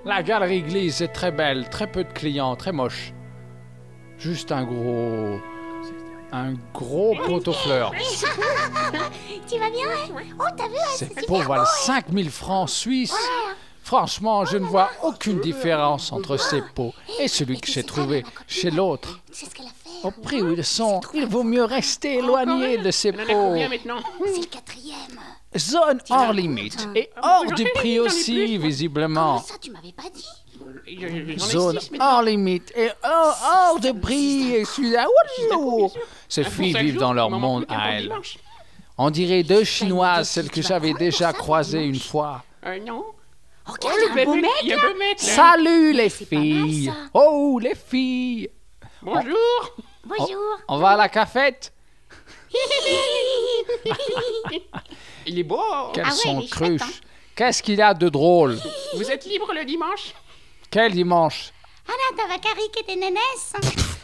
La galerie glisse est très belle, très peu de clients, très moche. Juste un gros pot aux fleurs. Tu vas bien? Oh, t'as vu? Ces pots valent 5000 francs suisses. Franchement, je ne vois aucune différence entre ces pots et celui que j'ai trouvé chez l'autre. C'est ce qu'elle a fait. Au prix où ils sont, il vaut mieux rester éloigné de ces On en a pots. combien maintenant? C'est le 4e. Zone hors limite et hors du prix aussi, visiblement. Ça, tu m'avais pas dit. J'en ai Zone 6 maintenant. hors limite et hors de prix. Et celui-là, ouh, ces filles vivent dans leur monde à elles. On dirait deux Chinoises, celles que j'avais déjà croisées une fois. Non. Oh, Oh, regarde, le un beau bébé, mec, il y a un beau mec là. Salut les c'est pas mal, filles. ça. Oh, les filles. Bonjour. Bonjour. On va à la cafette. Il est beau. Quelles Ah ouais, sont il est chouette, cruches. Qu'est-ce qu'il y a de drôle? Vous êtes libre le dimanche? Quel dimanche? Ah là, t'as Vakari qui était nénesse.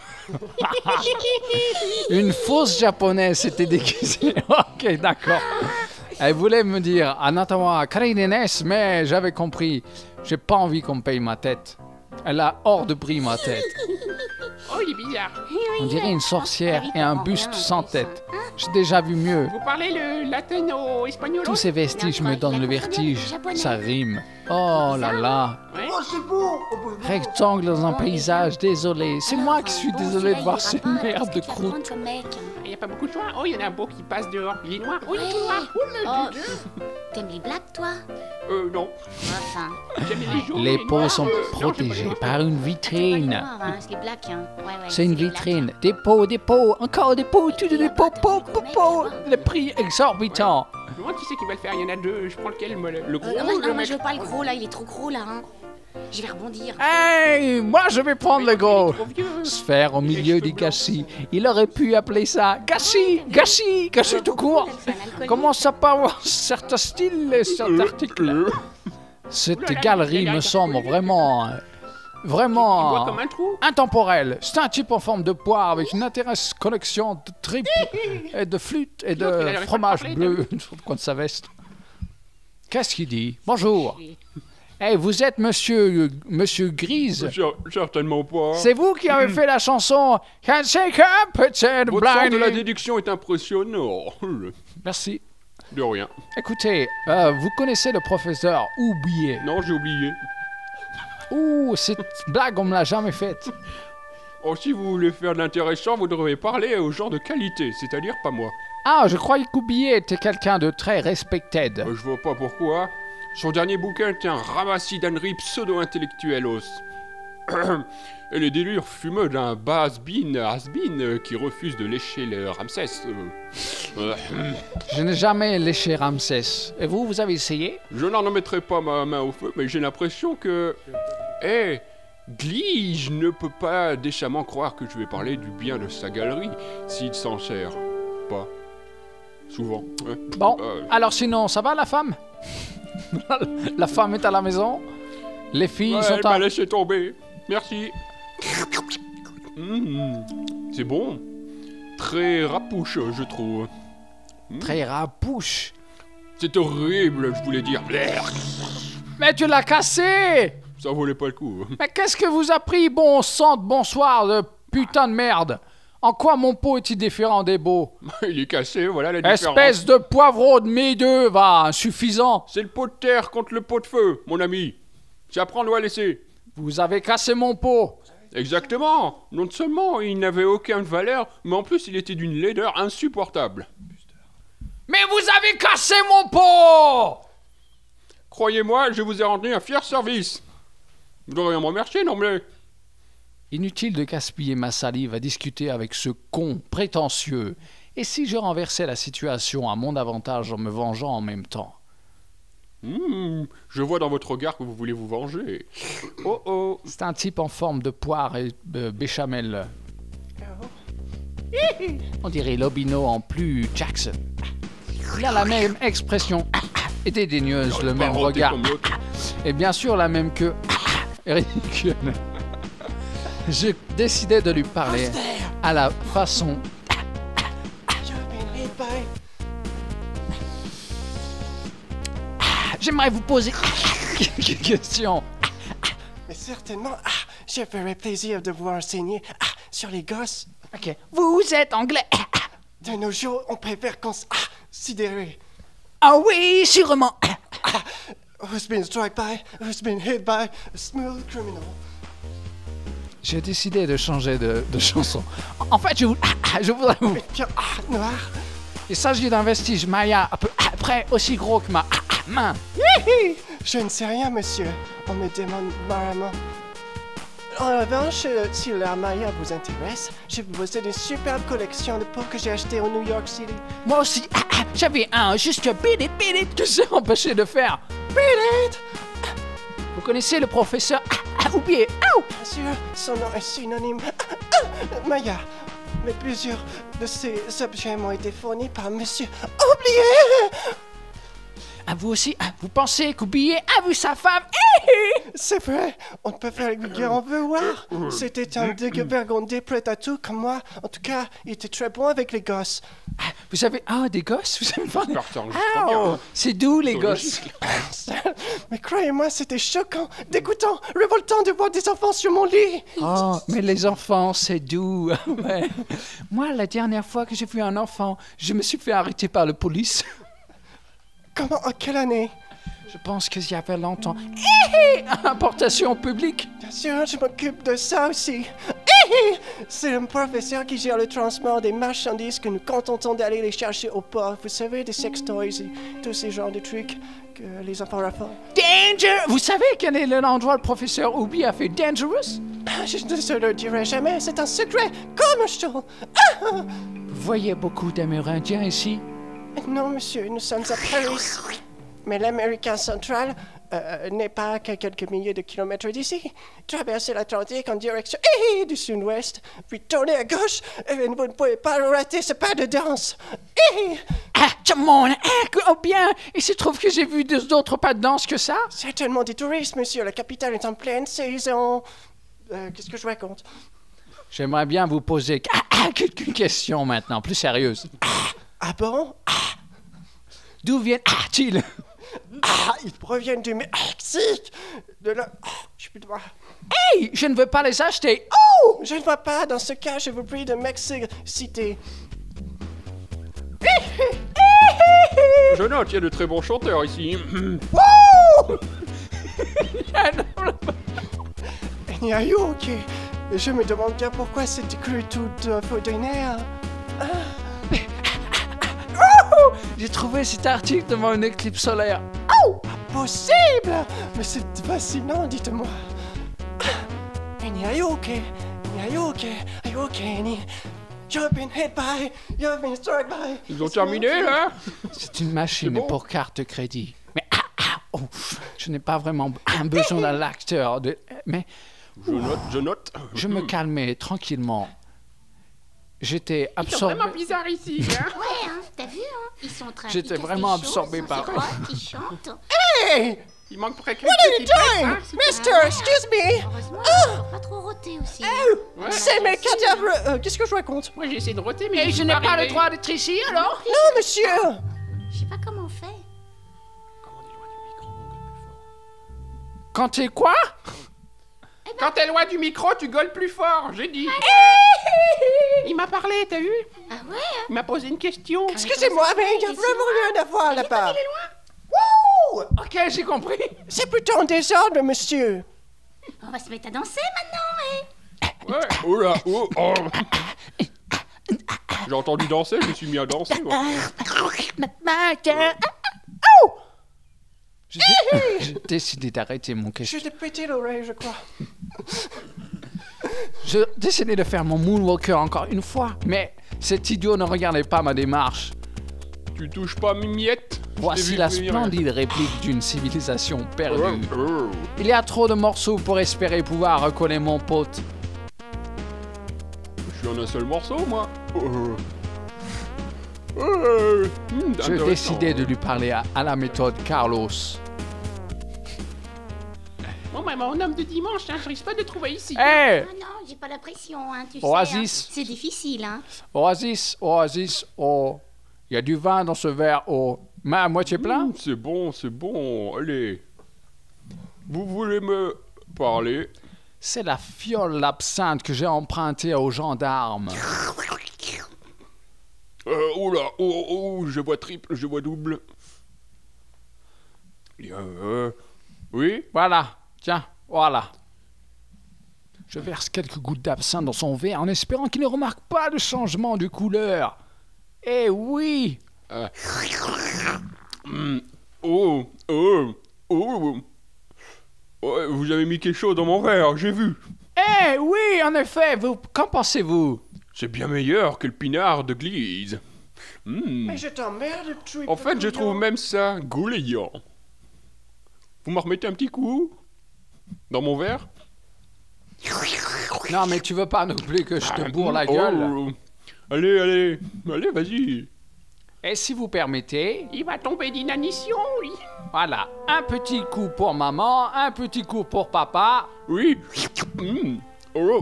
Une fausse japonaise s'était déguisée. Ok, d'accord. Elle voulait me dire Anatawa Karinenes, mais j'avais compris. J'ai pas envie qu'on me paye ma tête. Elle a hors de prix ma tête. Oh, il est bizarre. On dirait une sorcière et un buste sans tête. J'ai déjà vu mieux. Vous parlez le latino-espagnol? Tous ces vestiges me donnent le vertige. Ça rime. Oh là là. Ouais. Rectangle dans un paysage, désolé. C'est moi qui suis désolé de voir ces merdes de croûte. Comme mec. Il n'y a pas beaucoup de choix. Oh, il y en a un beau qui passe dehors. Il est noir. Oh, il est Ouais. noir. Oh, le Oh, Dieu. t'aimes les blagues, toi? Non. Enfin, J'aime les jaunes. Les pots noirs. sont Non, j'aime pas protégés les par une c'est vitrine. noir, hein, c'est les blagues, hein. Ouais, ouais, C'est une les blagues. vitrine. Des pots, encore des pots, tout des pots, pots. Le prix exorbitant. Moi, qui c'est qui va le faire? Il y en a deux. Je prends lequel, moi, le gros Non, ou moi, le non, moi mec? je veux pas le gros là, il est trop gros là. Hein. Je vais rebondir. Hey, moi je vais prendre le gros. Trop vieux. Sphère au milieu du gâchis. Il aurait pu appeler ça gâchis tout court. C'est un alcoolique. Comment ça peut avoir certains styles et certains articles? Cette galerie me semble vraiment Il boit vraiment comme un trou. intemporelle. C'est un type en forme de poire avec une intéressante collection de tripes et de flûtes et L'autre, il de arrive pas à fromage parler, bleu sur le coin de sa veste. Qu'est-ce qu'il dit? Bonjour. Hey, vous êtes monsieur Grise? Certainement pas. C'est vous qui avez fait la chanson Can't Shake Up, It's Votre sens de la Blinding. déduction est impressionnant. Merci. De rien. Écoutez, vous connaissez le professeur Oublié? Non, j'ai oublié. Ouh, cette blague, on me l'a jamais faite. Oh, si vous voulez faire de l'intéressant, vous devez parler aux gens de qualité, c'est-à-dire pas moi. Ah, je croyais qu'Oublié était quelqu'un de très respected. Je vois pas pourquoi. Son dernier bouquin était un ramassis d'âneries pseudo-intellectuelos. Et les délires fumeux d'un has-been qui refuse de lécher le Ramsès. Je n'ai jamais léché Ramsès. Et vous, vous avez essayé? Je n'en mettrai pas ma main au feu, mais j'ai l'impression que... Glige ne peut pas décemment croire que je vais parler du bien de sa galerie s'il s'en sert pas. Souvent. Hein. Bon, alors sinon, ça va la femme? La femme est à la maison? Les filles Ouais, sont elle m'a à... laissé tomber. Merci. C'est bon. Très rapouche, je trouve. Très rapouche. C'est horrible, je voulais dire. Mais tu l'as cassé! Ça valait pas le coup. Mais qu'est-ce que vous a pris, bon sang de bonsoir de putain de merde? En quoi mon pot est-il différent des beaux? Il est cassé, voilà la différence. Espèce de poivreau de milieu, va, insuffisant. C'est le pot de terre contre le pot de feu, mon ami. C'est à prendre ou à laisser. Vous avez cassé mon pot. Exactement. Non seulement il n'avait aucune valeur, mais en plus il était d'une laideur insupportable. Mais vous avez cassé mon pot! Croyez-moi, je vous ai rendu un fier service. Vous devriez me remercier, non mais... Inutile de gaspiller ma salive à discuter avec ce con prétentieux. Et si je renversais la situation à mon avantage en me vengeant en même temps? Je vois dans votre regard que vous voulez vous venger. Oh oh. C'est un type en forme de poire et béchamel. On dirait Lobino en plus Jackson. Il a la même expression et dédaigneuse, le même Paroté regard. comme l'autre. Et bien sûr la même que ridicule. Je décidais de lui parler à la façon... J'aimerais vous poser quelques questions. Certainement. Ah, je ferai plaisir de vous enseigner sur les gosses. Ok. Vous êtes anglais. De nos jours, on préfère considérer Ah oui, sûrement. who's been struck by, who's been hit by a smooth criminal. J'ai décidé de changer de chanson. En fait, je voudrais vous... Mais bien, noir. Il s'agit d'un vestige maya à peu près aussi gros que ma main. Je ne sais rien, monsieur. On me demande vraiment. En revanche, si l'art maya vous intéresse, je possède une superbe collection de peaux que j'ai achetées au New York City. Moi aussi, j'avais un juste beat it que j'ai empêché de faire. Beat it! Vous connaissez le professeur oublié. Bien sûr, son nom est synonyme Maya. Mais plusieurs de ces objets m'ont été fournis par monsieur oublié. Vous aussi, vous pensez qu'oublié a vu sa femme? C'est vrai, on ne peut faire le guerre on veut voir. C'était un dégueulasse prêt à tout comme moi. En tout cas, il était très bon avec les gosses. Vous avez... des gosses? Vous avez parlé? Bien. C'est doux, les gosses. Mais croyez-moi, c'était choquant, dégoûtant, révoltant de voir des enfants sur mon lit. Oh, mais les enfants, c'est doux. Ouais. Moi, la dernière fois que j'ai vu un enfant, je me suis fait arrêter par la police. Comment, en quelle année? Je pense qu'il y avait longtemps. Importation publique. Bien sûr, je m'occupe de ça aussi. C'est le professeur qui gère le transport des marchandises que nous contentons d'aller les chercher au port. Vous savez, des sextoys et tous ces genres de trucs que les enfants raffolent. Danger! Vous savez quel est l'endroit où le professeur Oubi a fait Dangerous? Je ne se le dirai jamais, c'est un secret commercial. Vous voyez beaucoup d'Amérindiens ici? Non, monsieur, nous sommes à Paris. Mais l'Amérique centrale n'est pas qu'à quelques milliers de kilomètres d'ici. Traversez l'Atlantique en direction du sud-ouest, puis tournez à gauche, et vous ne pouvez pas rater ce pas de danse. Come on! Oh bien! Il se trouve que j'ai vu d'autres pas de danse que ça? Certainement des touristes, monsieur. La capitale est en pleine saison. Qu'est-ce que je raconte? J'aimerais bien vous poser quelques questions maintenant, plus sérieuses. Ah bon? D'où viennent-ils? Ils proviennent du Mexique. De là. Je peux voir. Hey! Je ne veux pas les acheter. Oh! Je ne vois pas. Dans ce cas, je vous prie de m'exciter. Je note, il y a de très bons chanteurs ici. Ok. Je me demande bien pourquoi cette crue toute ordinaire. J'ai trouvé cet article devant une éclipse solaire. Possible! Mais c'est fascinant, dites-moi. Are you okay? Are you okay, Annie? You've been hit by, you've been struck by. Ils ont terminé, là? C'est une machine C'est bon. pour carte de crédit. Mais je n'ai pas vraiment besoin d'un lecteur. Mais Je note. je me calmais tranquillement. J'étais Ils sont absorbé. vraiment bizarres ici, hein. Ouais, hein, t'as vu, hein? Ils sont en train J'étais ils cassent vraiment des choses, absorbé par ils eux. rotent, ils chantent. Hey! Il manque pour quelqu'un What are you qui pète, doing? hein, c'est Mister, excuse me! Heureusement, ils sont pas trop rotés aussi. Ouais. C'est mes cadavres! Qu'est-ce que je raconte? Moi, j'essaie de roter, mais Et je n'ai pas le droit d'être ici alors? Non, monsieur! Je sais pas comment on fait. Quand t'es quoi? Quand t'es loin du micro, tu gueules plus fort, j'ai dit. Il m'a parlé, t'as vu? Ah ouais? Il m'a posé une question. Excusez-moi, mais il y a vraiment rien à voir là-bas. Ok, j'ai compris. C'est plutôt en désordre, monsieur. On va se mettre à danser maintenant, Ouais. Oh là, oh. J'ai entendu danser, je me suis mis à danser. Moi. J'ai décidé d'arrêter mon question. Je l'ai pété l'oreille, je crois. J'ai décidé de faire mon moonwalker encore une fois, mais cet idiot ne regardait pas ma démarche. Tu touches pas mes miettes. Voici la splendide réplique d'une civilisation perdue. Oh. Il y a trop de morceaux pour espérer pouvoir recoller mon pote. Je suis en un seul morceau, moi. J'ai décidé de lui parler à la méthode Carlos. Bon, bah, mon homme de dimanche, hein, je risque pas de trouver ici. Hé! Non, non, j'ai pas la pression, hein, tu Oasis. sais. Hein. C'est difficile, hein. Oasis, oh. Il y a du vin dans ce verre, oh. Mais à moitié plein? C'est bon. Allez. Vous voulez me Parlez. C'est la fiole d'absinthe que j'ai empruntée aux gendarmes. Oh là, oh, je vois triple, je vois double. Oui? Voilà, tiens, voilà. Je verse quelques gouttes d'absinthe dans son verre en espérant qu'il ne remarque pas de changement de couleur. Eh oui! Oh, vous avez mis quelque chose dans mon verre, j'ai vu. Eh oui, en effet, qu'en pensez-vous? C'est bien meilleur que le pinard de Glise. Mais je t'emmerde, Triple En fait, je trouve Couillon. même ça goulayant. Vous m'en remettez un petit coup dans mon verre? Non, mais tu veux pas non plus que je te bourre la gueule? Oh. Allez, vas-y. Et si vous permettez, Il va tomber d'inanition, lui. voilà, un petit coup pour maman, un petit coup pour papa. Oui. Oh.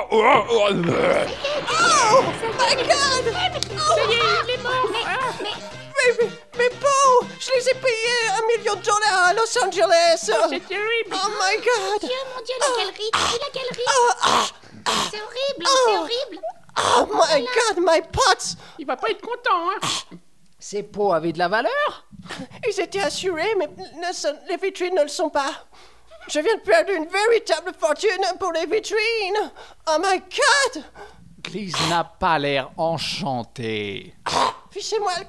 Mais Paul, je les ai payés $1 million à Los Angeles. C'est terrible. Oh my God. Mon Dieu, la galerie, t'as vu la galerie? C'est horrible, c'est horrible. Oh my God, my pots. Il va pas être content, hein. Ces pots avaient de la valeur? Ils étaient assurés, mais les vitrines ne le sont pas. Je viens de perdre une véritable fortune pour les vitrines. Oh my God. Glise n'a pas l'air enchanté. Fichez-moi le...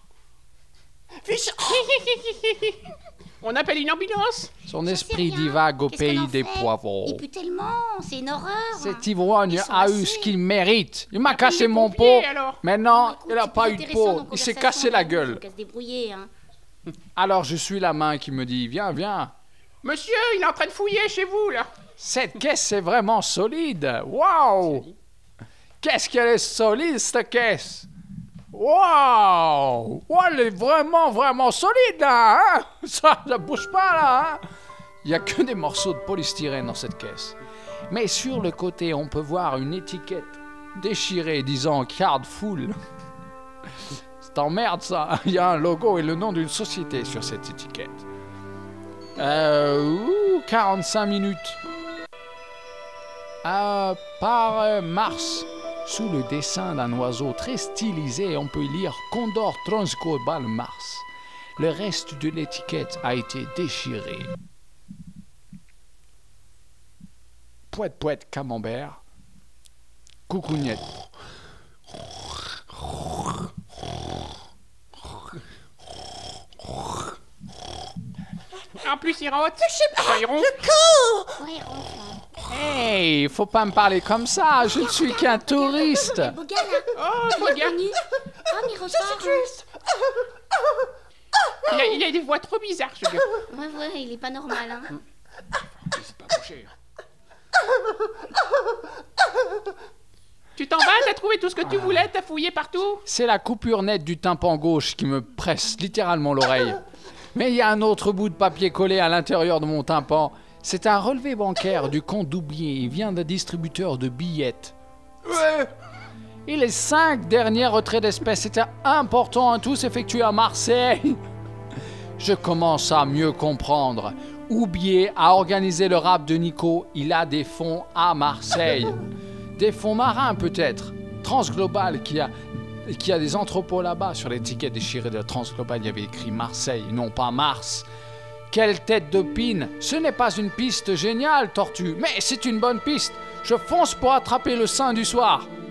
On appelle une ambulance. Son J'en sais esprit rien. divague au Qu'est-ce qu'on pays en des fait? poivrons. Il pue tellement, c'est une horreur. Cet ivrogne Ils sont a eu assez- ce qu'il mérite. Il m'a Appelle cassé les mon pot. pompiers, alors. Maintenant, Écoute, il n'a c'est pas plus eu de intéressant, pot. nos Il s'est conversations, cassé la on gueule. va se débrouiller, hein. Alors je suis la main qui me dit viens, viens. Monsieur, il est en train de fouiller chez vous, là. Cette caisse est vraiment solide. Waouh! Qu'est-ce qu'elle est solide cette caisse? Waouh! Oh, elle est vraiment, vraiment solide là, hein? Ça bouge pas là, hein? Il n'y a que des morceaux de polystyrène dans cette caisse. Mais sur le côté, on peut voir une étiquette déchirée disant Card Full. C'est emmerde ça. Il y a un logo et le nom d'une société sur cette étiquette. 45 minutes. Par Mars. Sous le dessin d'un oiseau très stylisé, on peut lire Condor Transglobal Mars. Le reste de l'étiquette a été déchiré. Pouette, pouette, camembert. Coucougnette. En plus, il rote. Enfin, il ronfle. Ouais, enfin. Hey, faut pas me parler comme ça, je ne suis qu'un touriste. Le beau gars, là. Oh, ce gars. Venu. Oh, mais il repart. Il a des voix trop bizarres, ce gars. Ouais, il est pas normal, hein. C'est pas bouché. Tu t'en vas, t'as trouvé tout ce que tu voulais, t'as fouillé partout. C'est la coupure nette du tympan gauche qui me presse littéralement l'oreille. Mais il y a un autre bout de papier collé à l'intérieur de mon tympan. C'est un relevé bancaire du compte d'oublié. Il vient d'un distributeur de billettes. Ouais. Et les 5 derniers retraits d'espèces étaient importants à tous effectués à Marseille. Je commence à mieux comprendre. Oublié a organisé le rap de Nico. Il a des fonds à Marseille. Des fonds marins peut-être. Transglobal qui a des entrepôts là-bas. Sur l'étiquette déchirée de Transglobal, il y avait écrit Marseille, non pas Mars. Quelle tête de pine! Ce n'est pas une piste géniale, Tortue, mais c'est une bonne piste. Je fonce pour attraper le sein du soir.